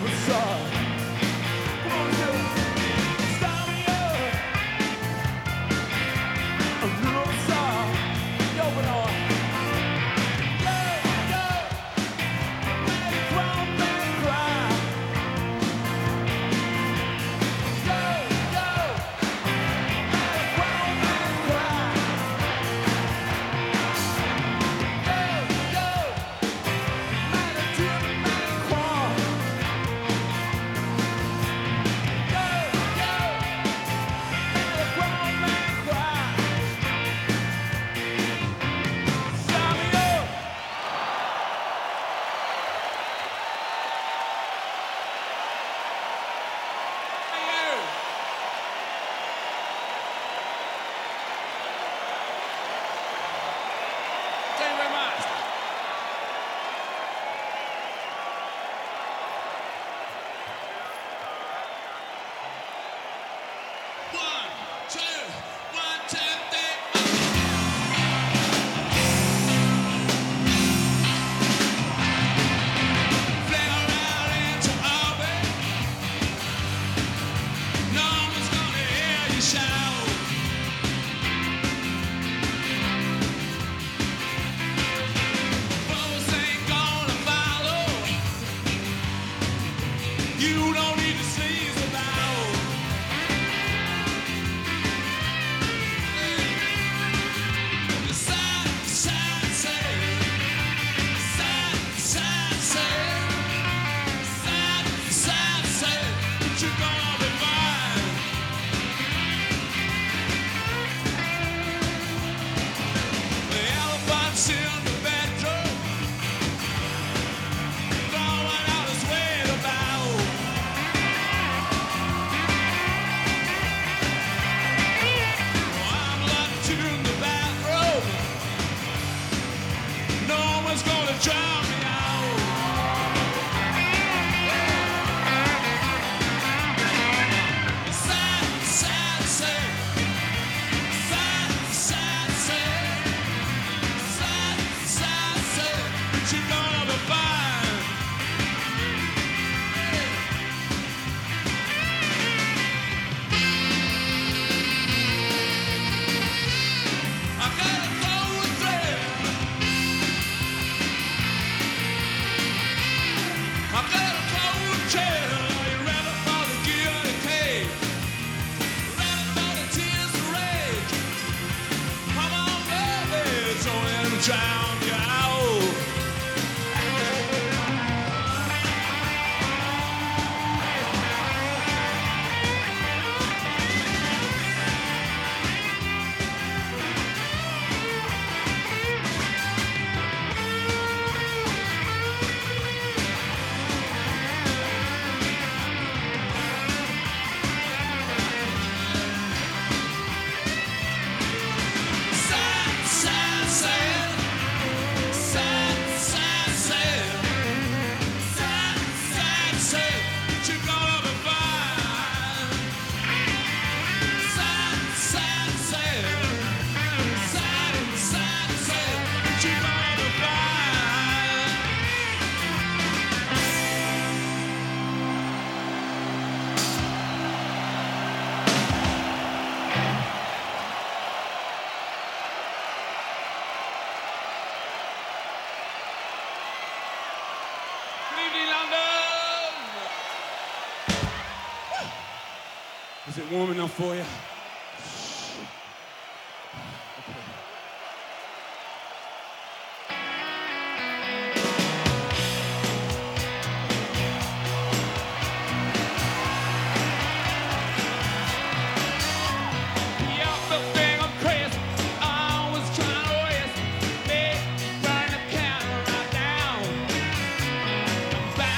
Is it warm enough for you?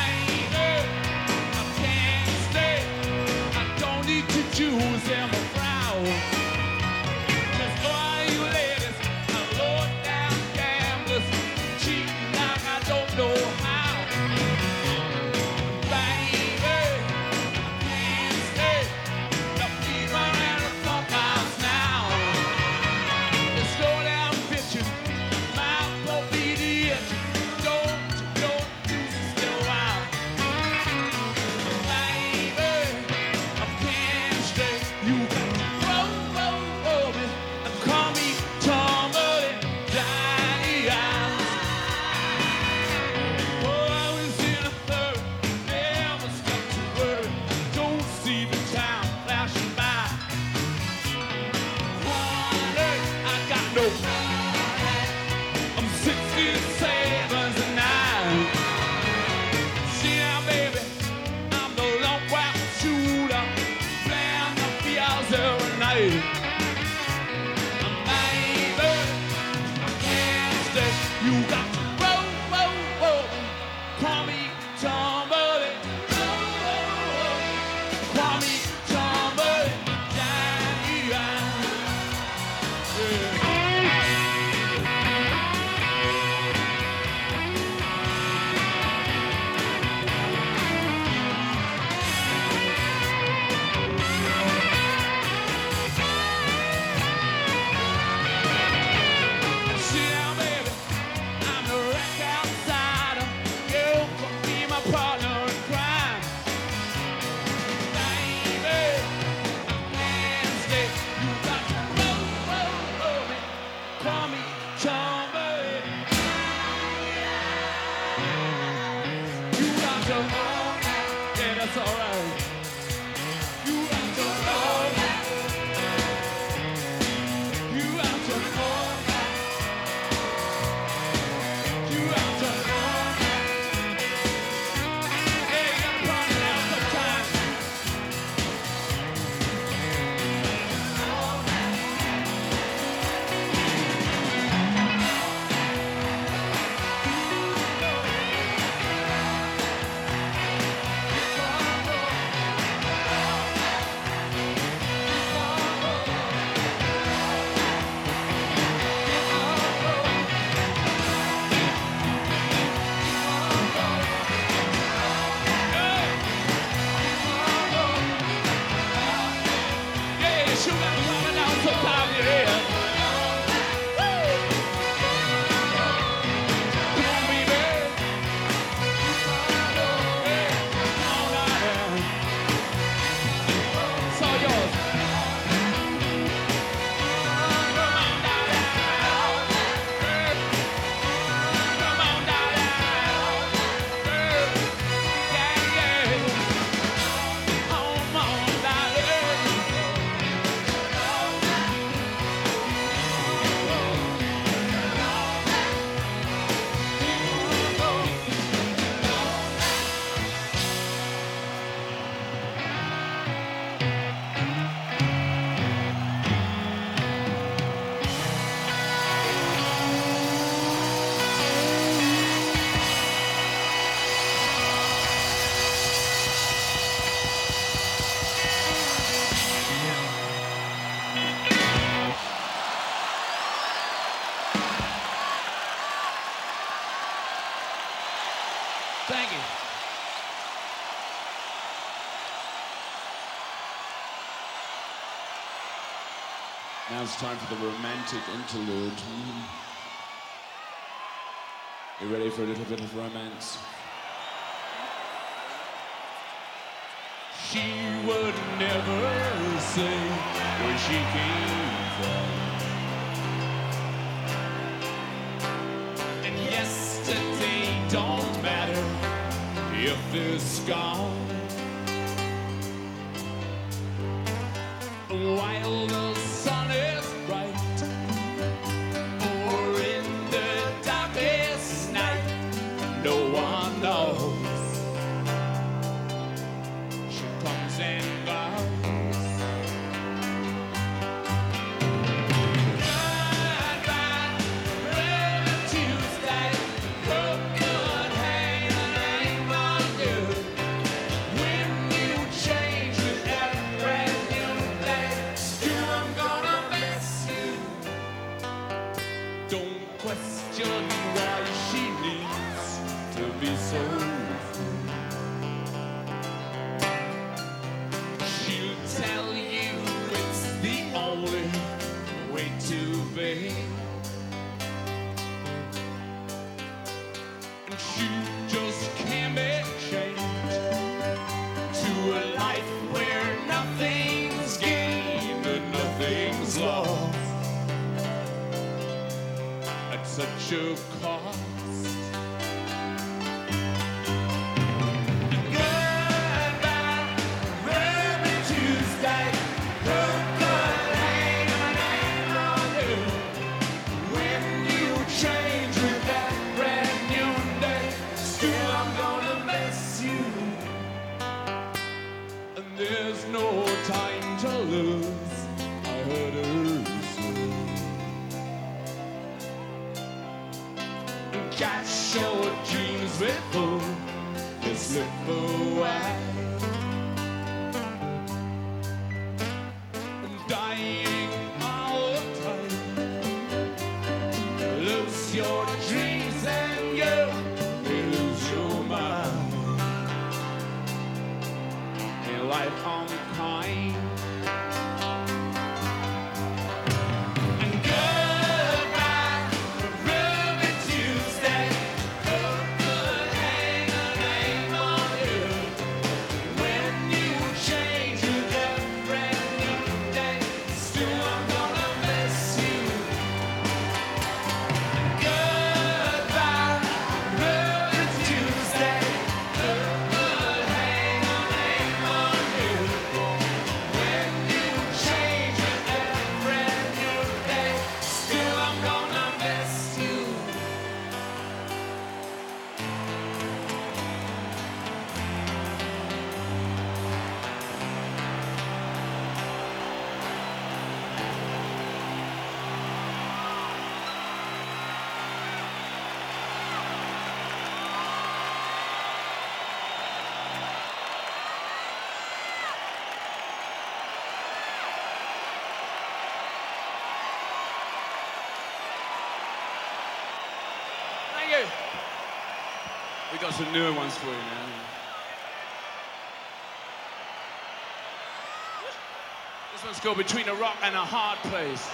Choose them a friend. that's all right. You have to know that. You have to know that. You have to know that. Hey, you gotta party now sometime. Thank you. Now it's time for the romantic interlude. You ready for a little bit of romance? She would never say where she came from. And yesterday don't matter if it's gone. While the sun is bright, or in the darkest night, no one knows. She comes and goes. Goodbye, Ruby Tuesday. Who could hang a name on you when you change with every brand new day? Still, I'm gonna miss you. Don't question why she needs to be so free. She'll tell you it's the only way to be. And she just can't be changed to a life where nothing's gained and nothing's lost at such a cost. Goodbye, Ruby Tuesday. Who could hang a name on you when you change with that brand new day? Still, I'm gonna miss you. And there's no time to lose. I heard her say. Catch your dreams before they slip away. Dying all the time. Lose your dreams and you lose your mind. In life unkind. And goodbye, Ruby Tuesday. Who could hang a name on you when you change with every brand new day? Still, I'm gonna miss you. Goodbye, Ruby Tuesday. Who could hang a got some newer ones for you now. This one's called Between a Rock and a Hard Place.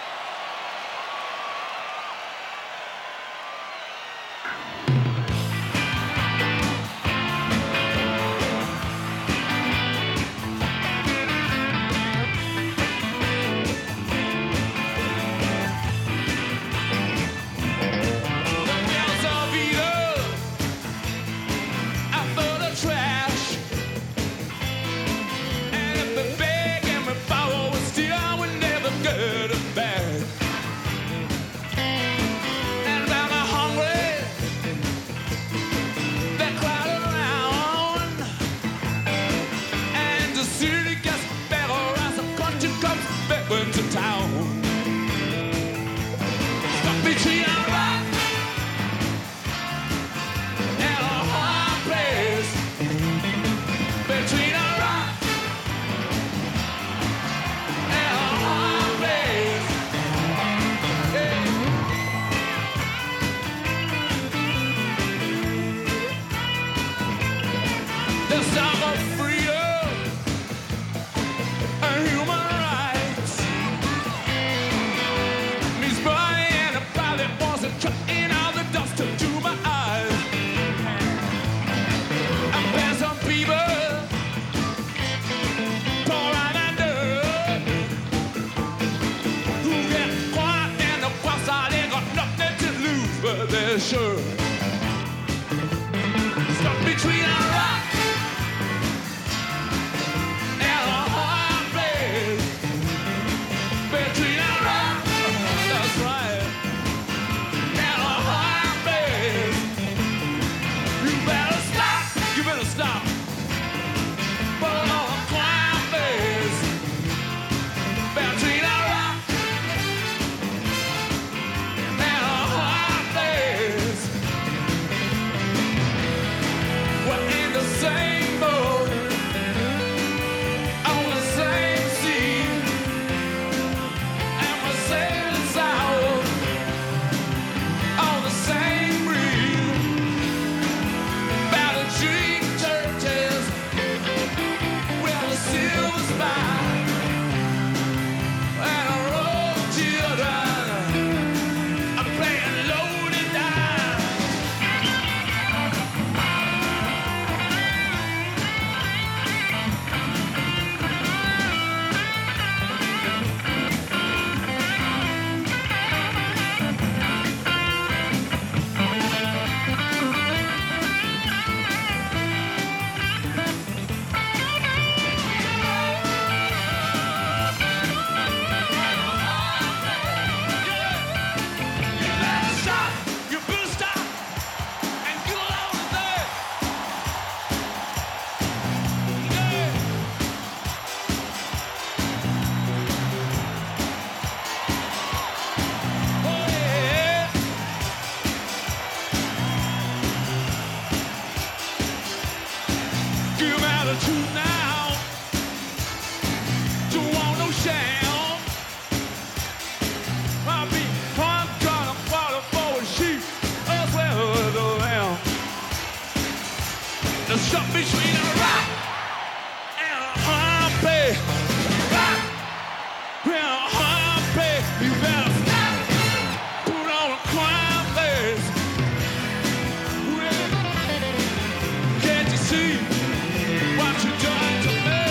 Sure. Stuck between a rock and a hard place. Between a rock, that's right, and a hard place. You better stop. But on a quiet place. Between a rock and a hard place. We're in the same boat, on the same sea, and we're sailing south on the same breeze. By the dream churches, where the silver spine and a row of children are playing loaded down. You better stop and get along with that. Yeah. Oh, yeah. Give 'em attitude now. Don't want no sham. I'll be one gun, a quarter for a sheep, as well as a lamb. The stuck between a rock and a hard place. Rock and a hard place. You better stop. Put on a quiet place. Well, can't you see what you done to me?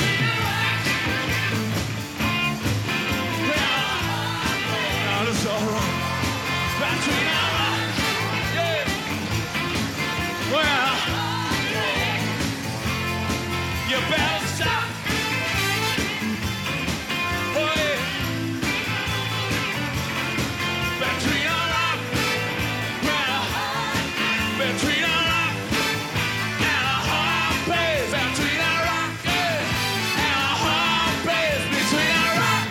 Now that's all right. Between a rock, yeah. Well, you better stop. Oh, yeah. Between a rock, well, between a rock and a hard place. Between a rock, yeah, and a hard place. Between a rock.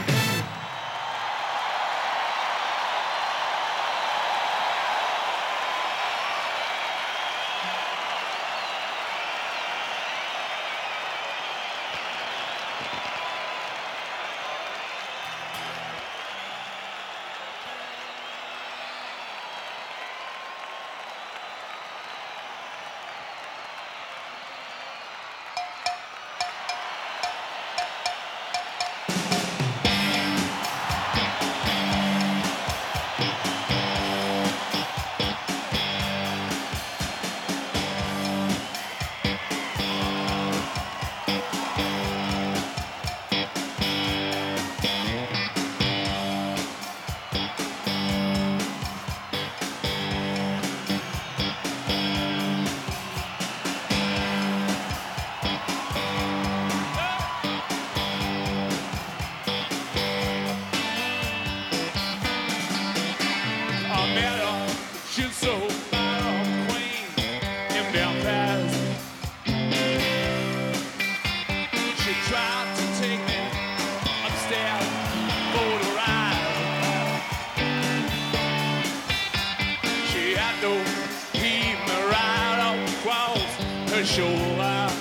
show out.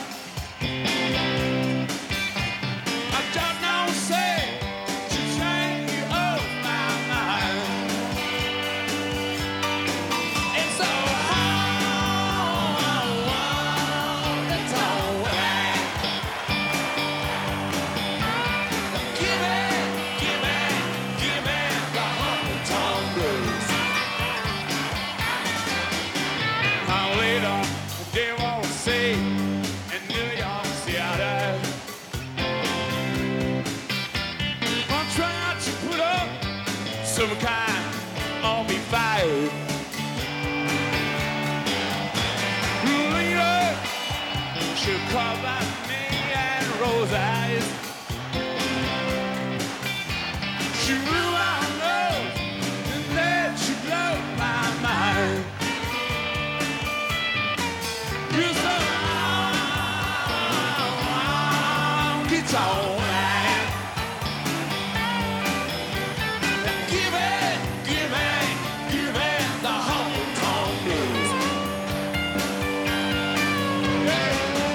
I don't know, say, to take you off my mind. It's so hard, it's alright. Give me the honky-tonk blues. Now later, they won't say in New York City, I'm trying to put up some kind of a fight. Later, she'll call back me and rose eyes. She blew my nose and then she blew my mind. You said, it's alright. Give me the honky-tonk blues. Yeah.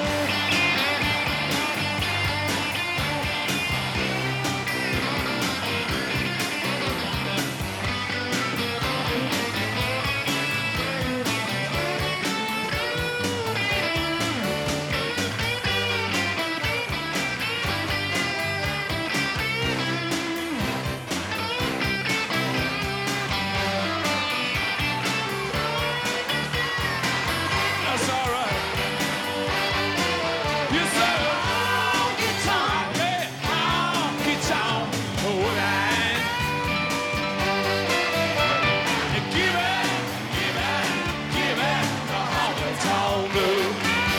That's all right. You said, honky-tonk, yeah, honky-tonk, alright. Give me the honky-tonk blues.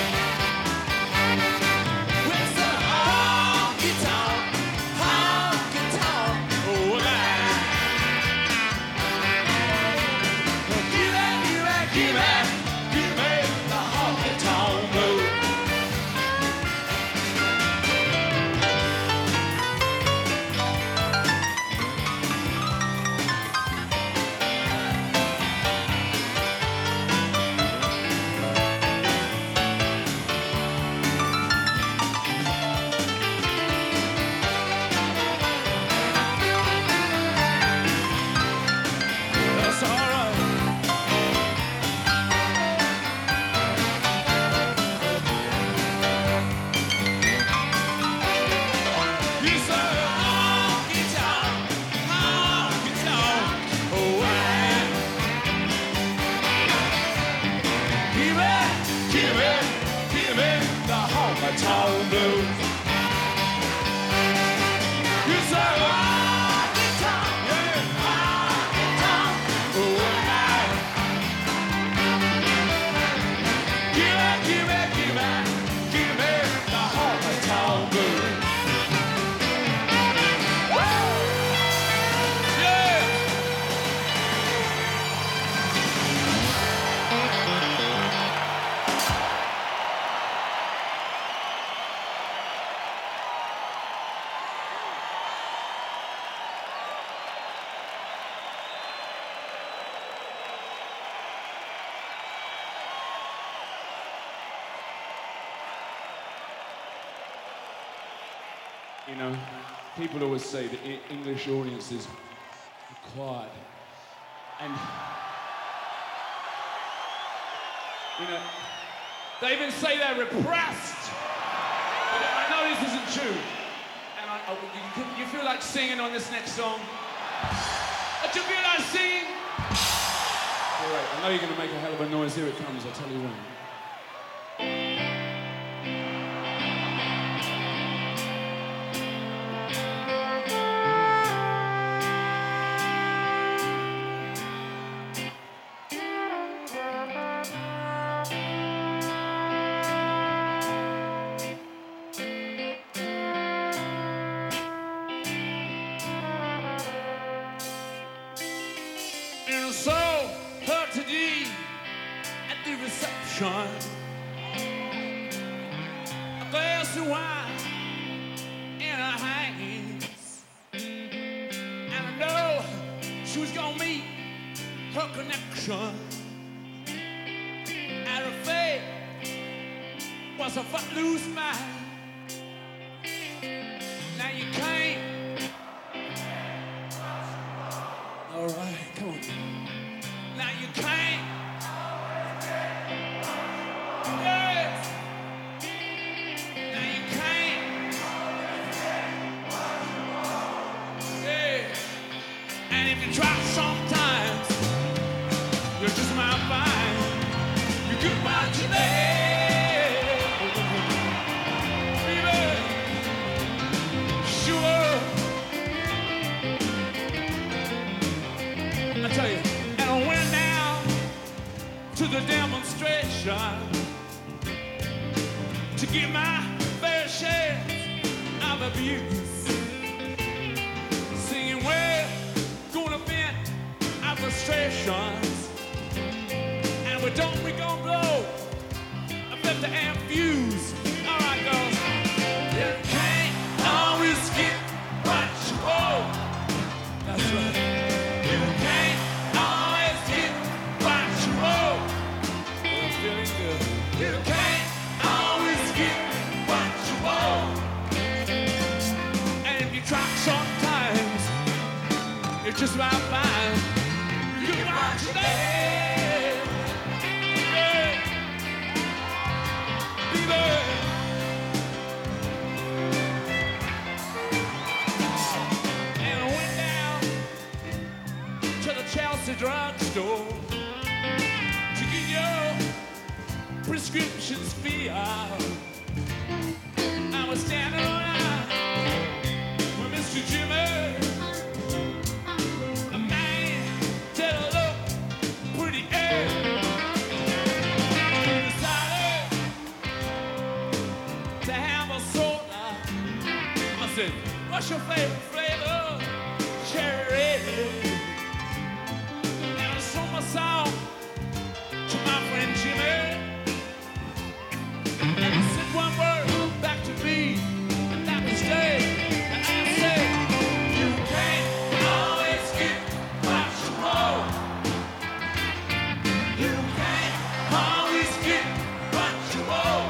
It's a honky-tonk, alright. Give me the honky-tonk blues. That's all right. You said, honky-tonk, alright. Give me the honky-tonk blues. You said, honky-tonk, yeah, honky-tonk, alright. Give me the honky-tonk blues. Woo! Yeah! You know, people always say that English audiences are quiet. And, you know, they even say they're repressed. But I know this isn't true. And you feel like singing on this next song? Do you feel like singing? All right, I know you're going to make a hell of a noise. Here it comes, I'll tell you when. And so, her today at the reception, a glass of wine in her hands, and I know she was gonna meet her connection at a fate was a footloose man. Now you can't. All right, come on. Now you can't. Yes. Now you can't. Yeah. And if you try sometimes, you just might find you could find your name. Baby, sure. I tell you, and I went down to the demonstration to get my fair share of abuse. Singing, we're gonna vent our frustrations, and we gonna blow a 50 amp fuse. All right, girls. You can't always get what you want. That's right. You can't always get what you want. I'm feeling good. You can't always get what you want. And if you try sometimes, it's just right fine. You can watch your day. And I went down to the Chelsea drugstore to get your prescriptions filled. I was standing around with Mr. Jimmy, a man that looked pretty ill. He decided to have a soda. I said, what's your favorite flavor? Cherry. And I sold my song to my friend Jimmy. And he said one word back to me, and that was day. And I said, you can't always get what you want. You can't always get what you want.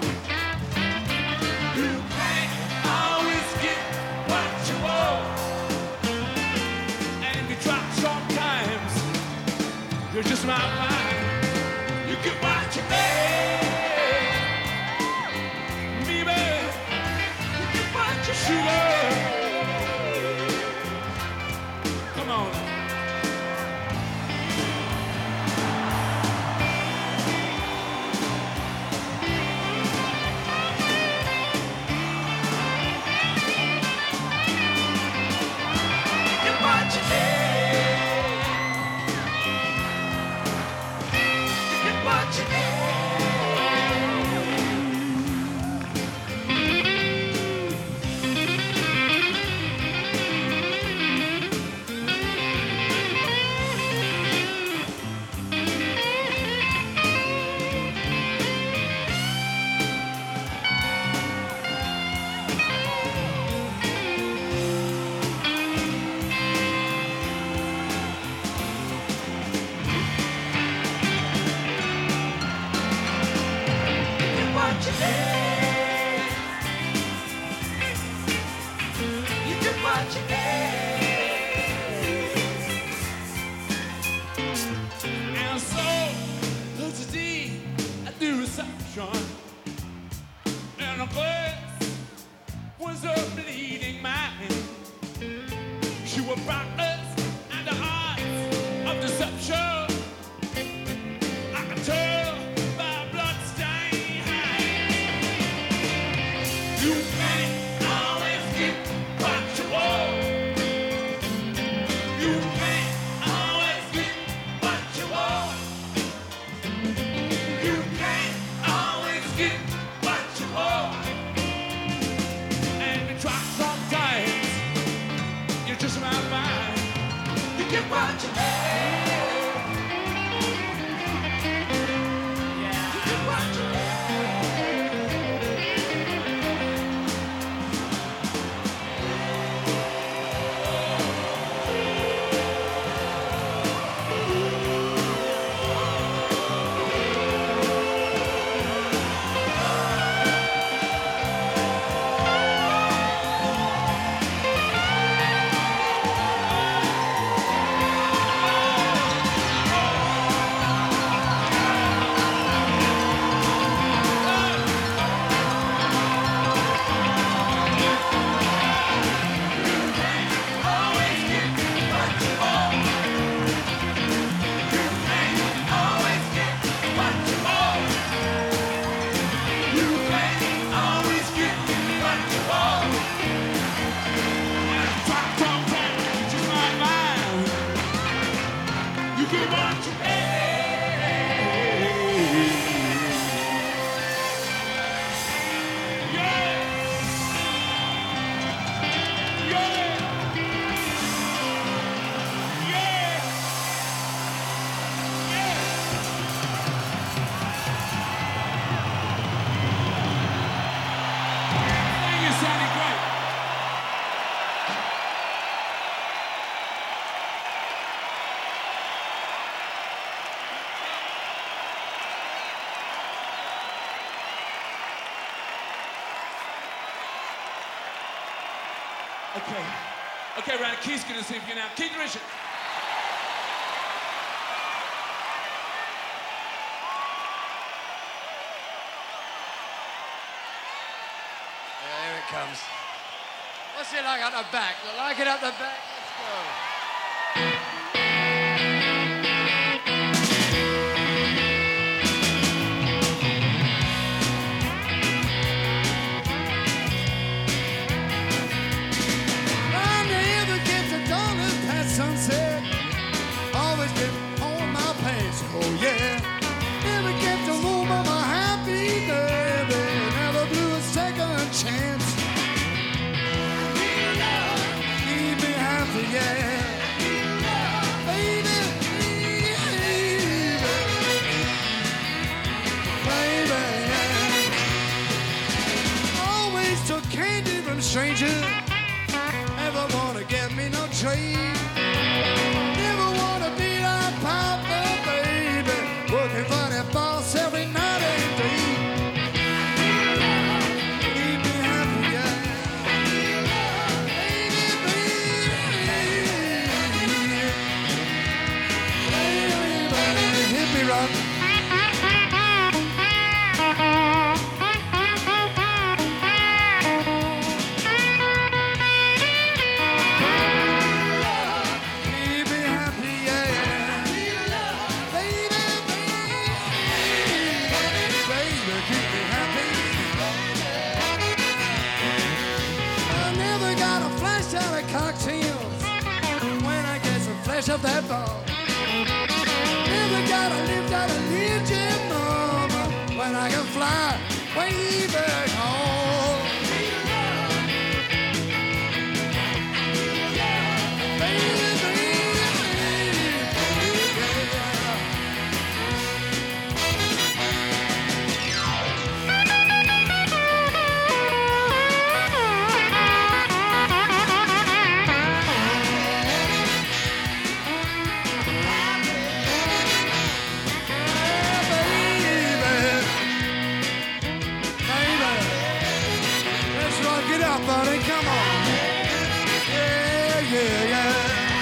You can't always get what you want. And if you try sometimes, you're just my mind. You get what you need. Baby, you get what you sugar. Come on. Get what you need. Get what you need. Get what you need. You get what you need. And so today I do reception, and the place was a bleeding mind. She was practice and the arts of deception. I can tell by bloodstained hands. You can't always get what you want. You can't always get what you want. You can't always get what you want. And if you try sometimes, you're just my mind. You get what you need. Yeah. You get what you need. sounded great. Okay, round of keys, gonna see if you can now. Keith Richards. Yeah, here it comes. What's it like at the back? You like it at the back? Let's go. Sunset, always get on my pants, oh yeah. Never get to move on my happy baby, never blew a second chance. Keep me happy, yeah. Baby, yeah. Always took candy from strangers, never wanna get me no trade. Never wanna be like Papa, baby, working for that boss every night and day. Keep me happy, yeah. Baby, baby, hit me rock. Cocktails when I get some flesh of that ball. Never gotta live out a legion, mama, when I can fly way back home. Buddy, come on. Yeah, yeah, yeah.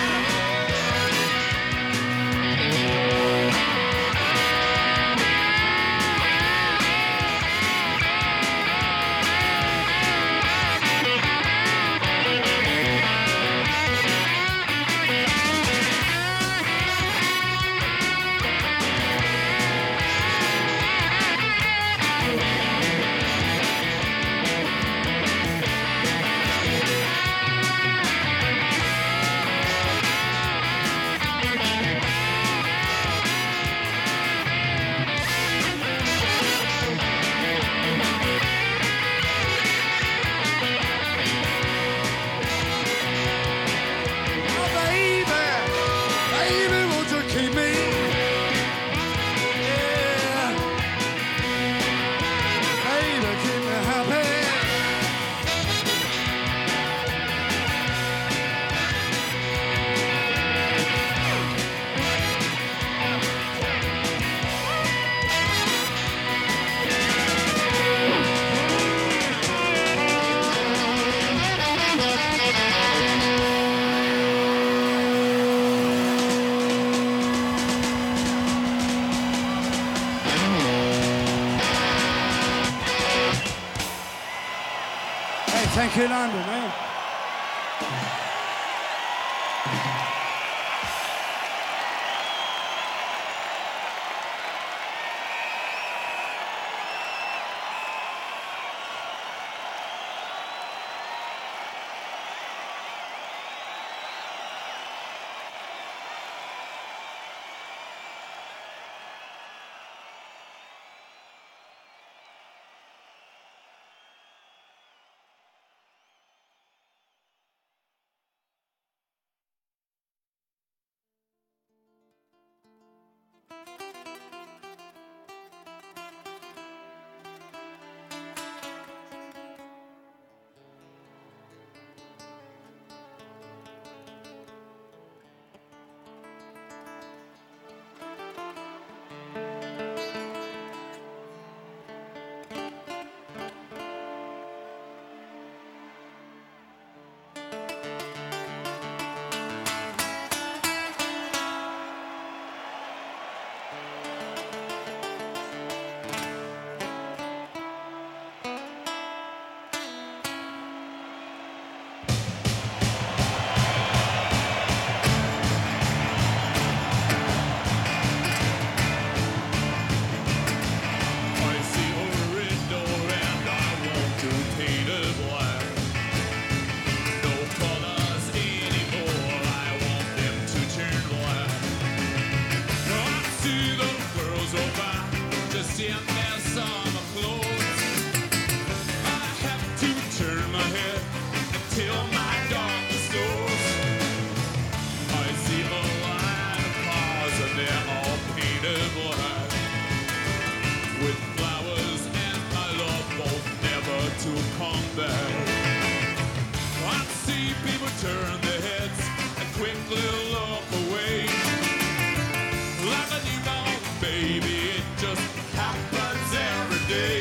Thank you, London, man. come back. I see people turn their heads and quickly look away. Like a newborn baby, it just happens every day.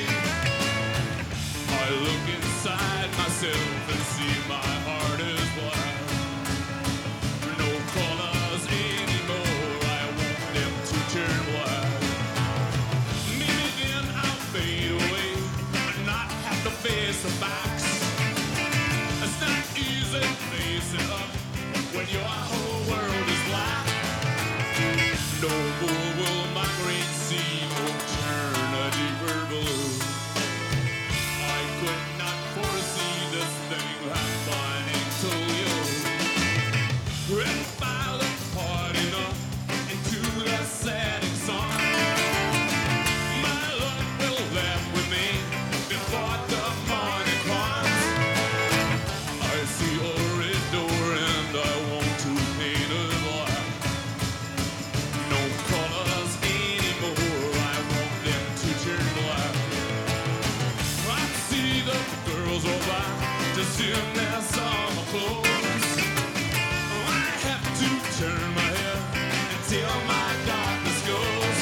I look inside myself and see my heart is black. No colors anymore, I want them to turn black. Maybe then I'll fade away and not have to face the facts. It's not easy facing up when your whole world is black. No more will my great sea turn a deeper blue. I could not foresee this thing happening to you. If I look hard enough into the setting sun, my love will laugh with me before the morning comes. I see a red door and I want to paint it black. No colors anymore, I want them to turn black. I see the girls all back just in their summer clothes. I have to turn my head until my darkness goes.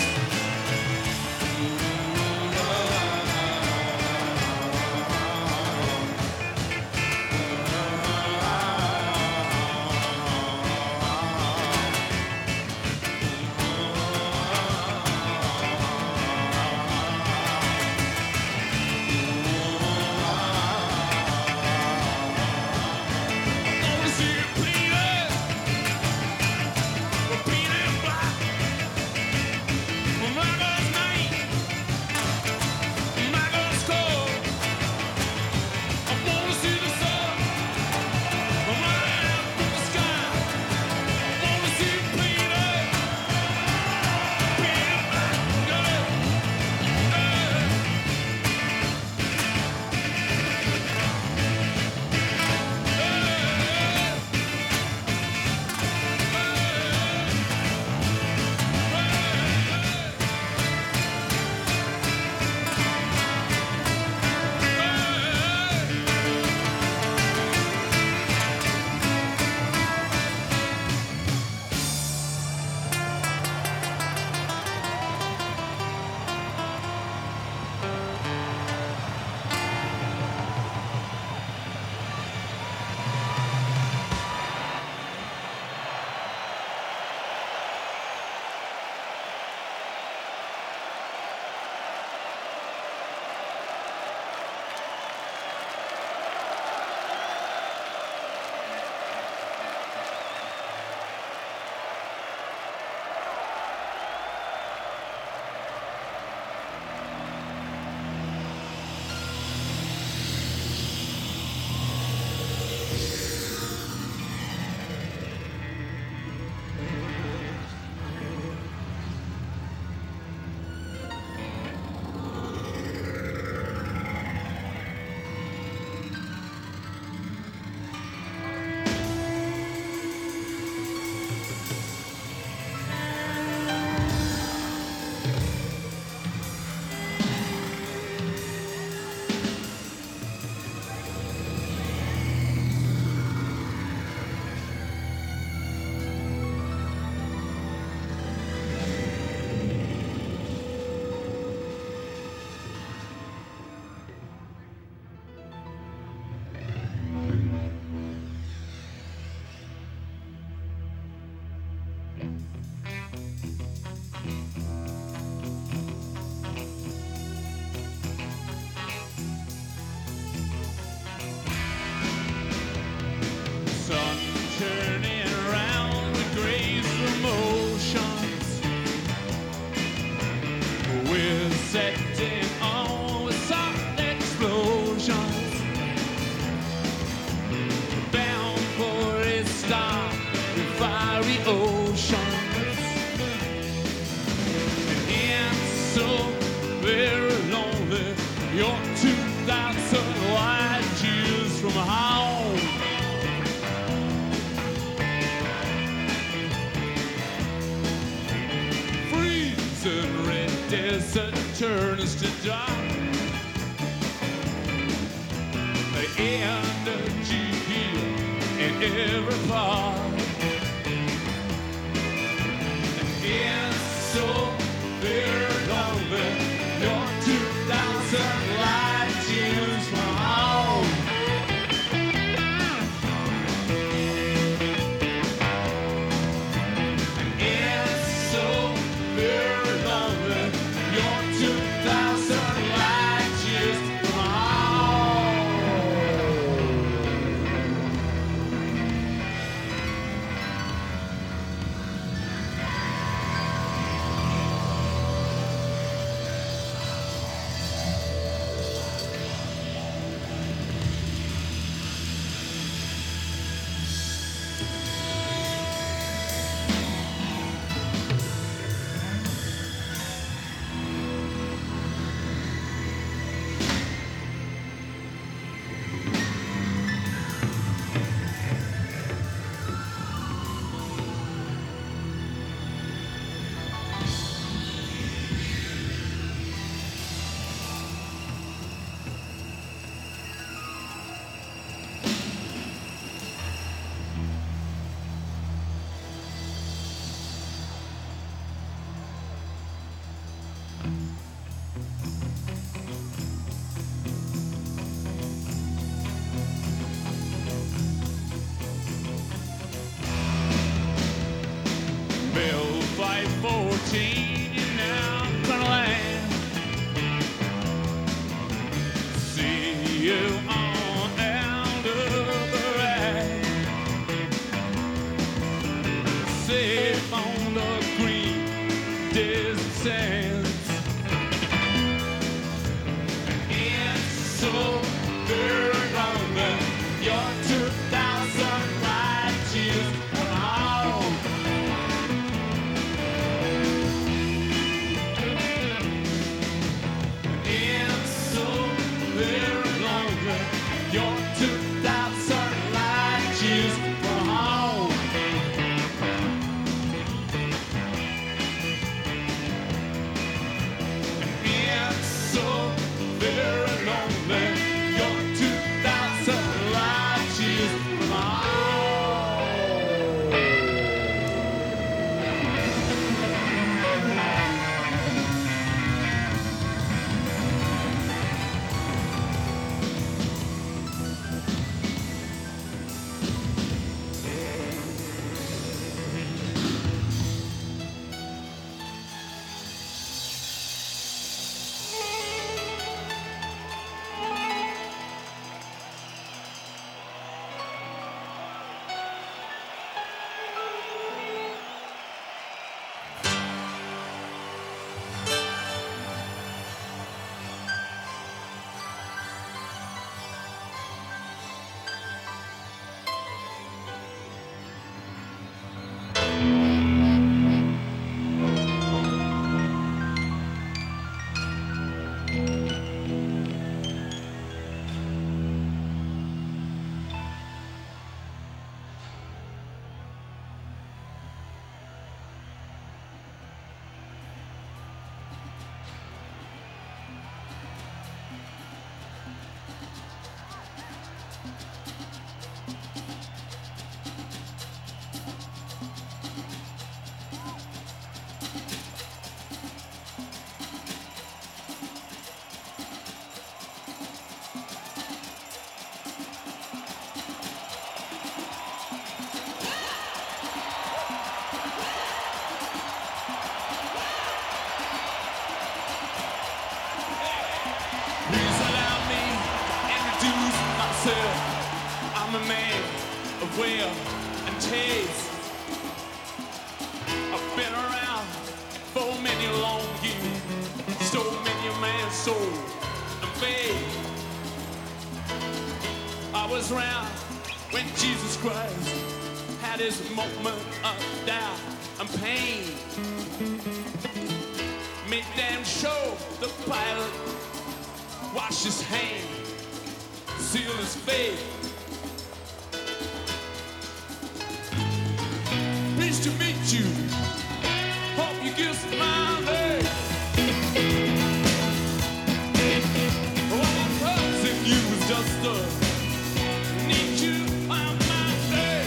desert turns to dark. every part. It's so very lonely. You're 2,000 light years from home. It's so very lonely. You're 2,000 light years from home. Bill 514, you're now gonna land. See you on out of the rag. Safe on the green desert sands. It's so very lonely. You're 2,000 light years from home. It's so very lonely. You're 2,000 light years from home. It's so very lonely. You're 2,000 light years from home. Please allow me to introduce myself. I'm a man of will and taste. I've been around for many long years, stole many a man's soul and faith. I was around when Jesus Christ had his moment of doubt and pain. Made damn sure the pilot wash his hand, seal his fate. Pleased to meet you. Hope you give my day. All my cousin you was just a need you on my day.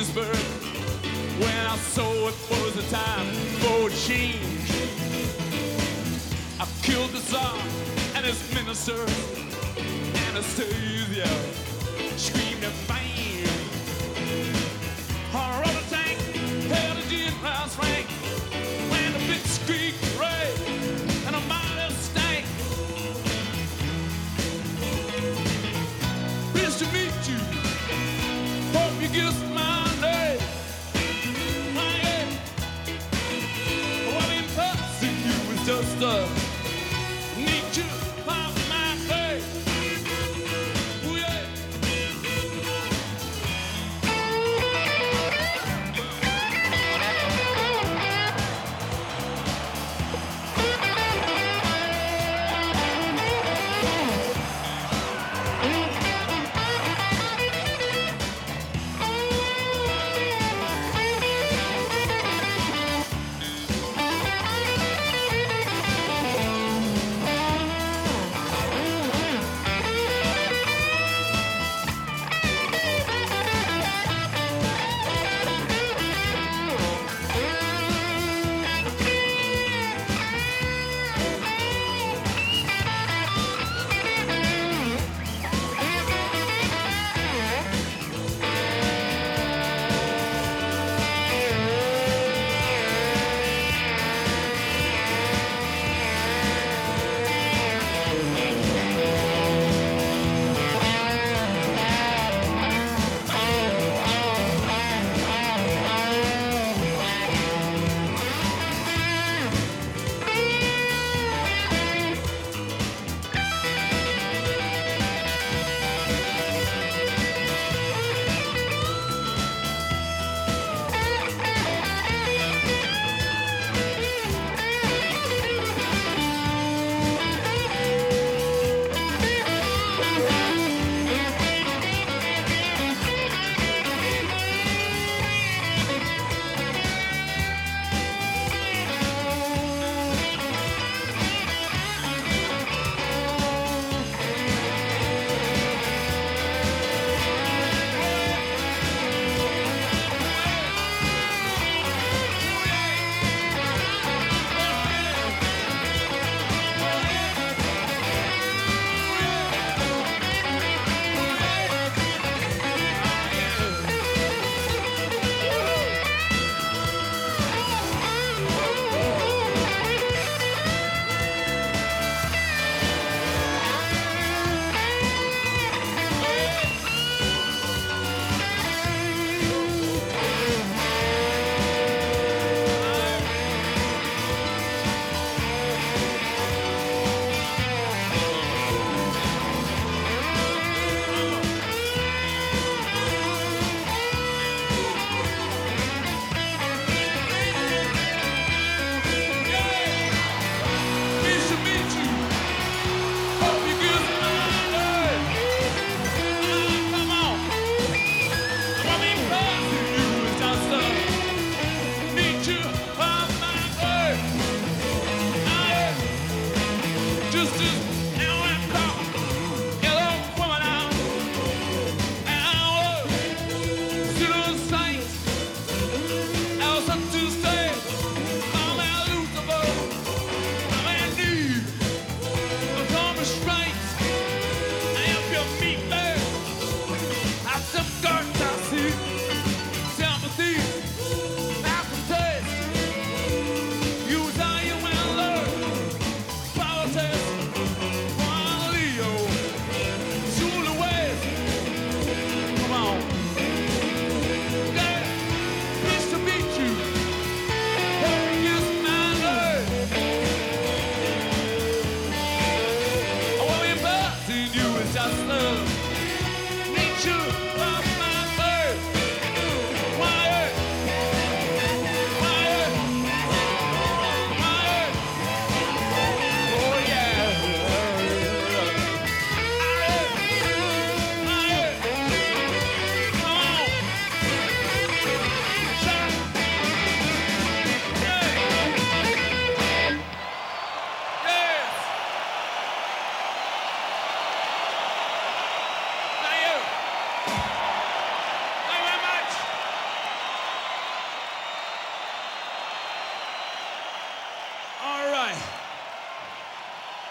Petersburg. When I saw it was the time for a change, I killed the Tsar and his minister. Anastasia screamed and bang. I rode a tank, held a jailhouse rank. When the big squeak rag and a mighty stank. Pleased to meet you. Hope you guess my name. What in person you was just a nature of my day. Ooh, yeah.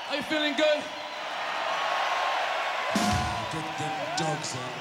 Are you feeling good? Get them dogs out.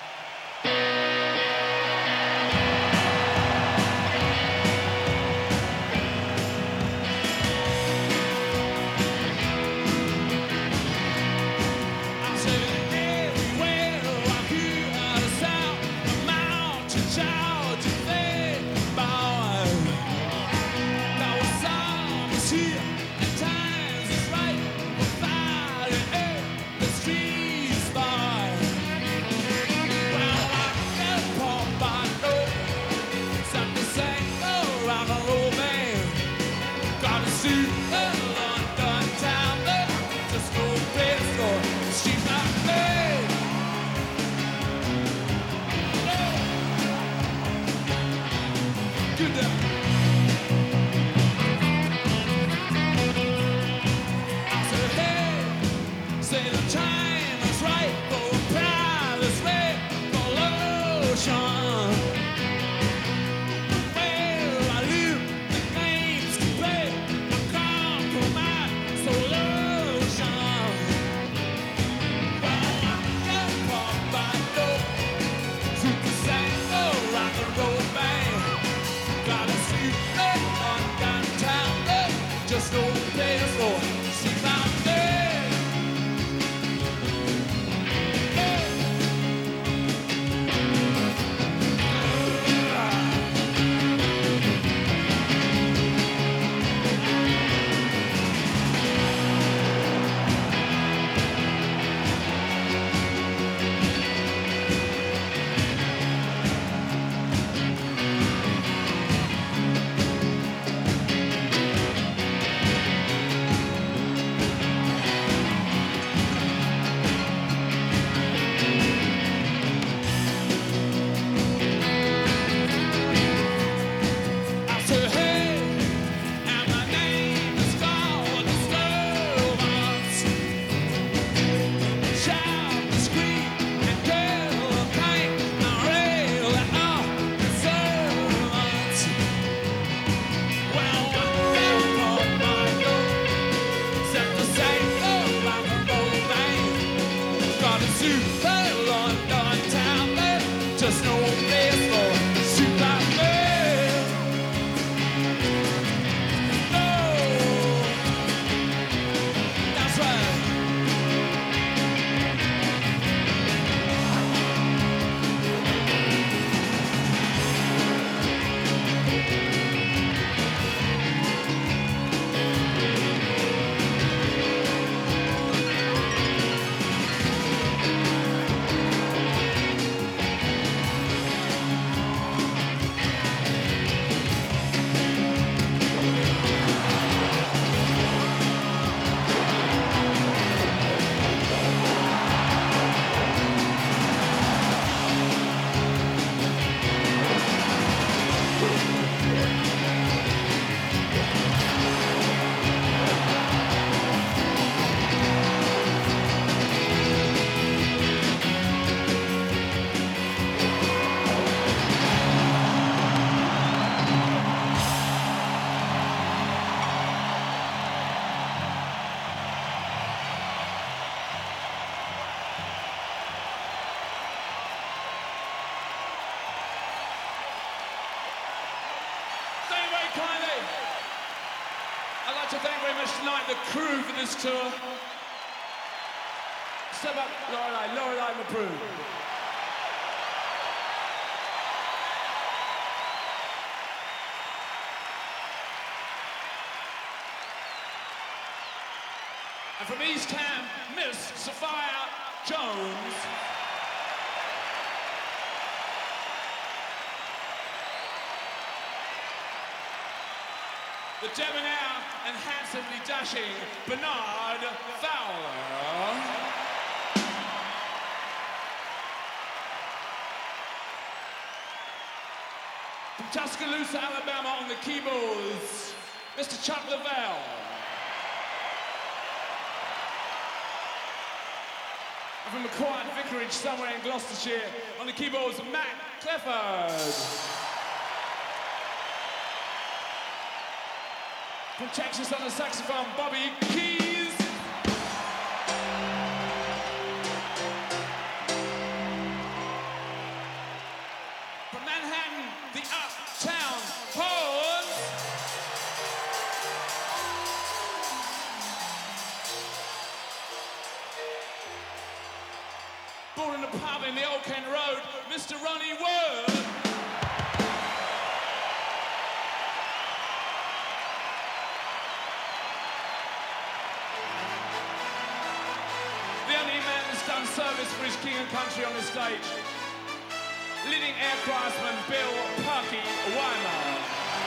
I'd like to thank very much tonight the crew for this tour. Step up, Lorelei Maproon. And from East Camp, Miss Sophia Jones. The debonair and handsomely dashing Bernard Fowler. From Tuscaloosa, Alabama on the keyboards, Mr. Chuck Lavelle. And from a quiet vicarage somewhere in Gloucestershire on the keyboards, Matt Clifford. From Texas on the saxophone, Bobby Keys. Born in a pub in the Old Kent Road, Mr. Ronnie Word. The only man who's done service for his king and country on the stage. Leading air craftsman Bill Wyman.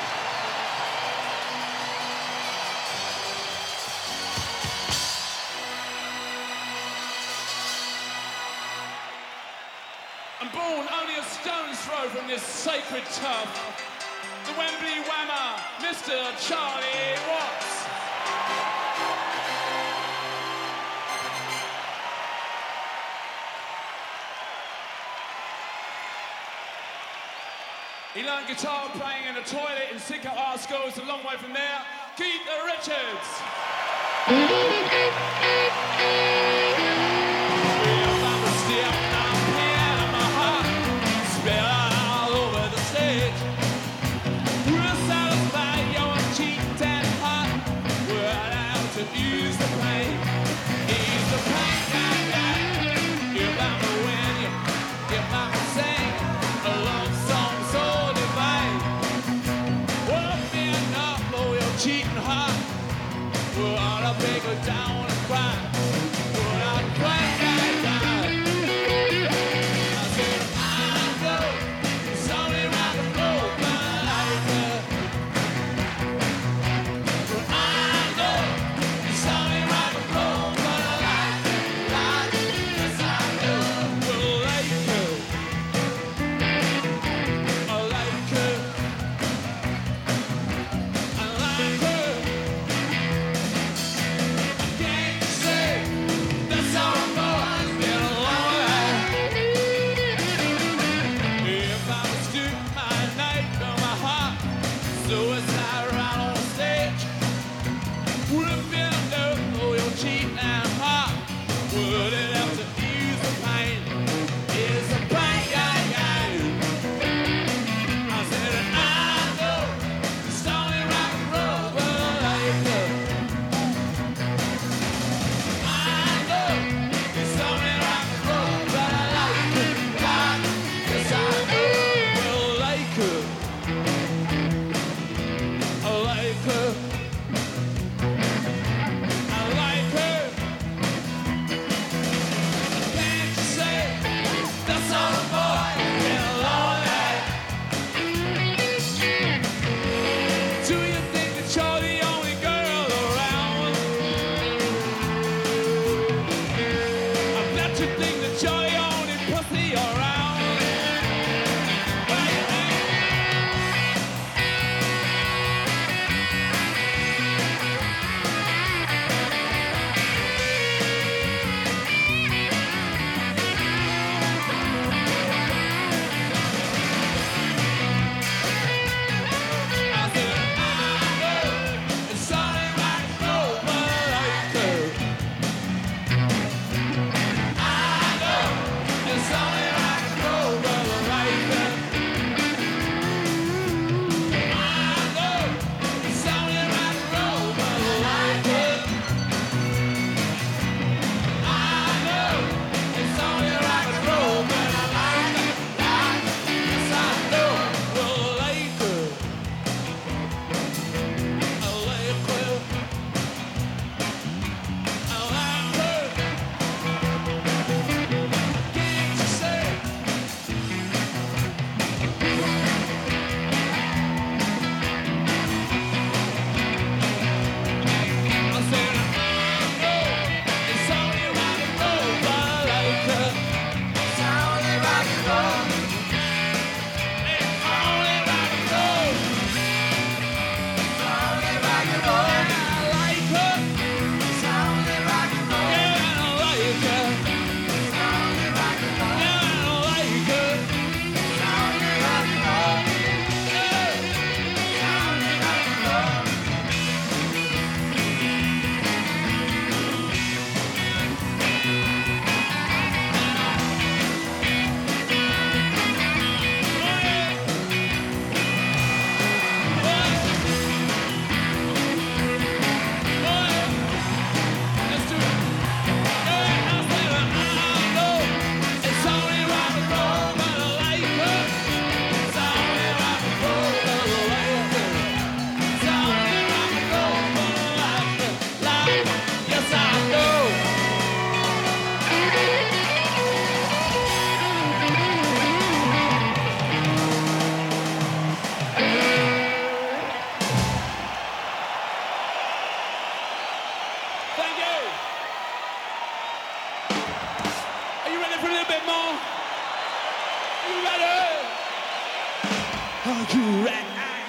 And born only a stone's throw from this sacred turf, the Wembley Whammer, Mr. Charlie Watts. He learned guitar playing in a toilet in Sidcup Art School. It's a long way from there. Keith Richards. All over the stage. We'll satisfy your cheap and hot. We're out to ease the pain. Ease the pain, If I'm a win, if I'm a sing a love song so divine. Open up, blow your cheating heart. We're all to break her down and cry. We're out to play that time. I said, I know it's only rock and roll, but I like her. I know it's only rock and roll, but I like it. Yes, I do. Well, like her. I like her. I like her. I cool right.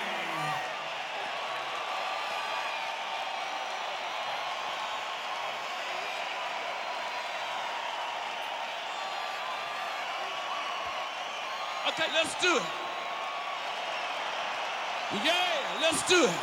Okay, let's do it. Yeah, let's do it.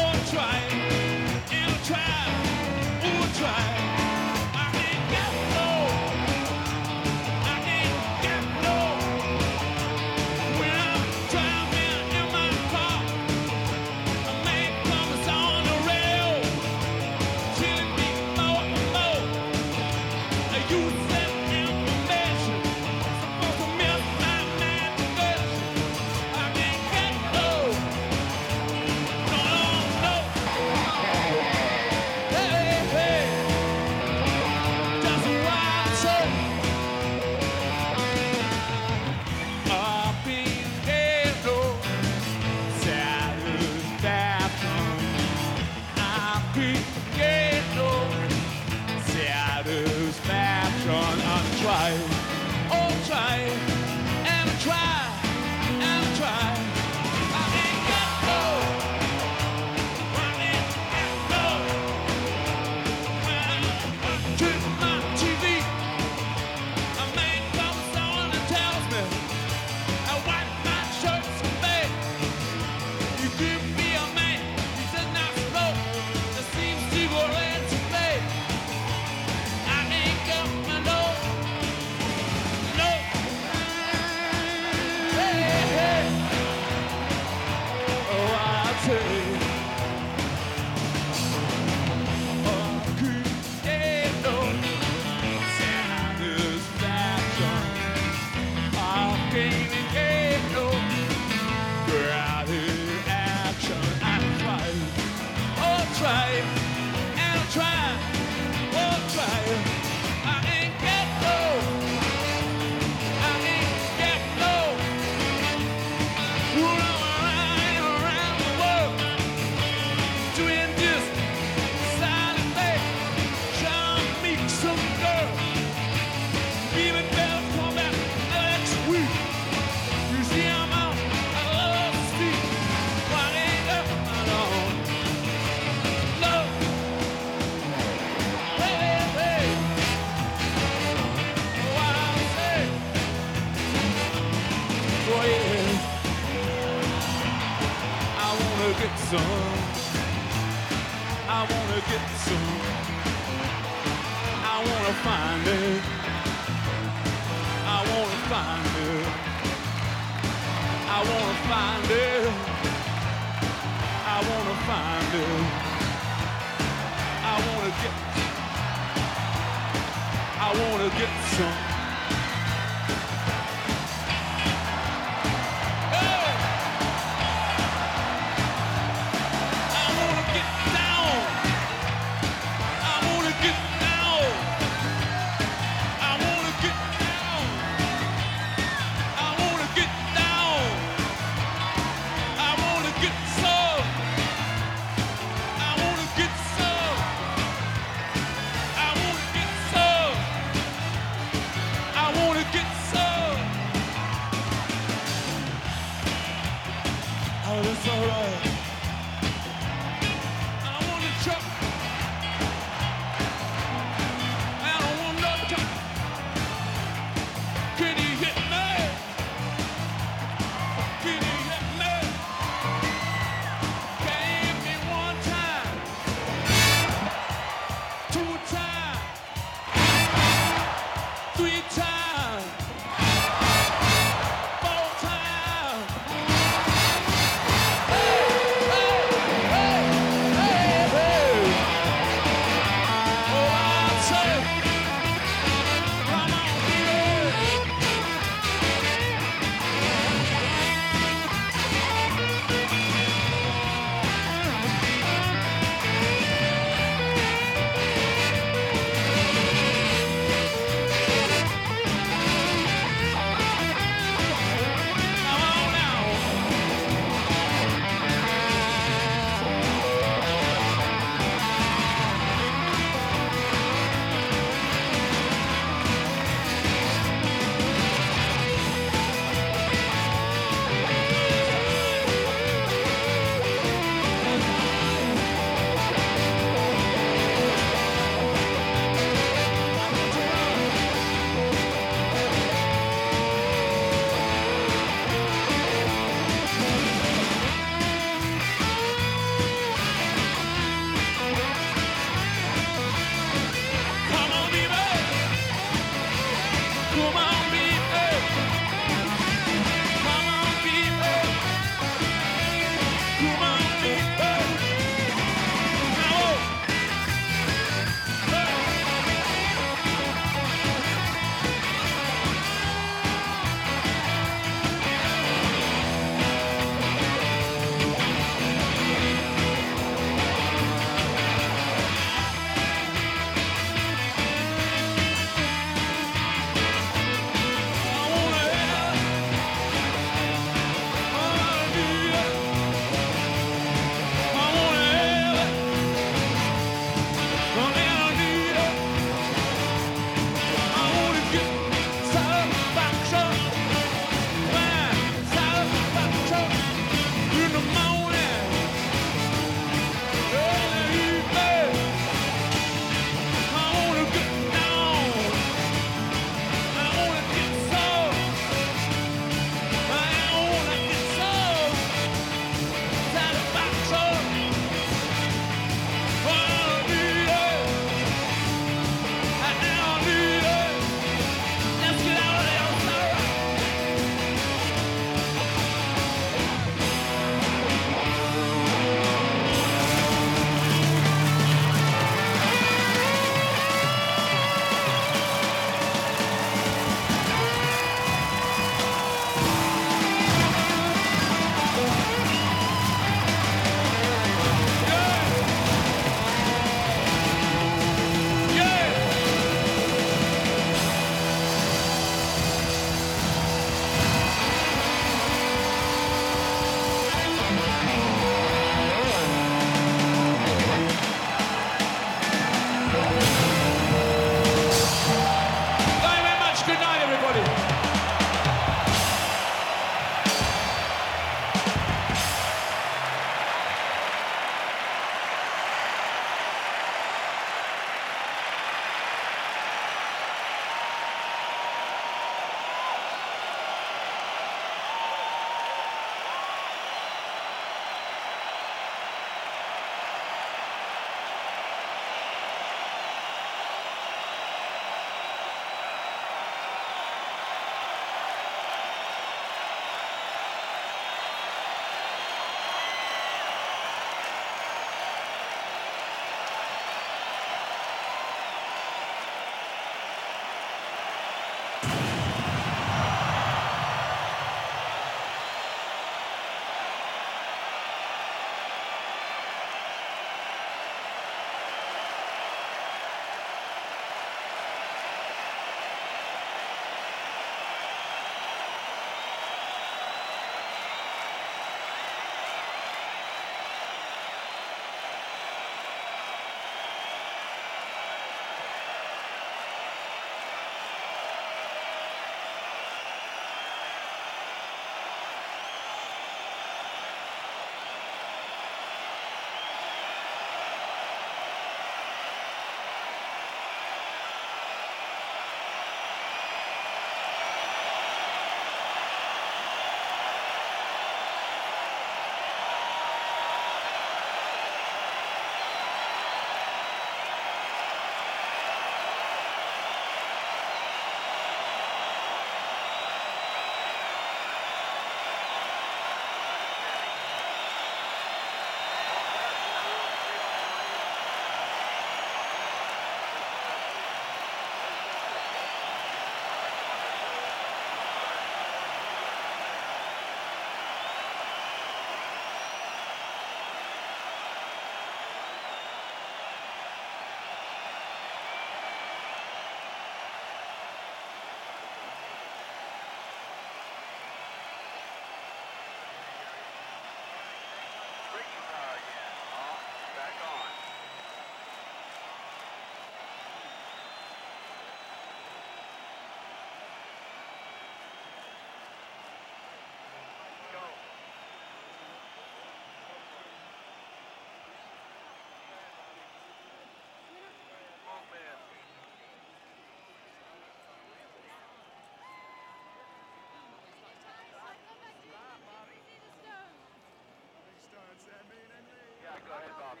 off.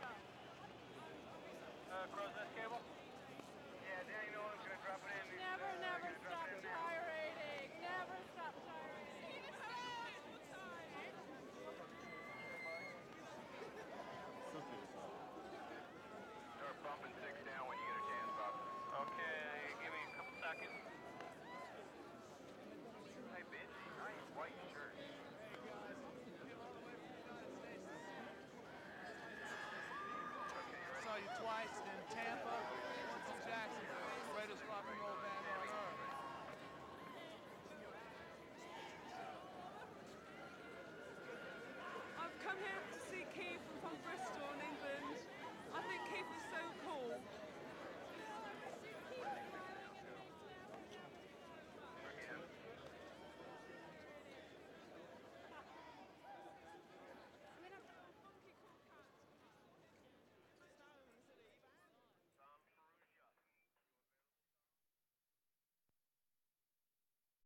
Crow's nest cable? Yeah, Danny Nolan's gonna drop it in. Never stop gyrating. Never stop gyrating. Start bumping 6 down when you get a chance, Bob. Okay, give me a couple seconds. Hey, Benji, nice white shirt. Saw you twice in Tampa, once in Jacksonville.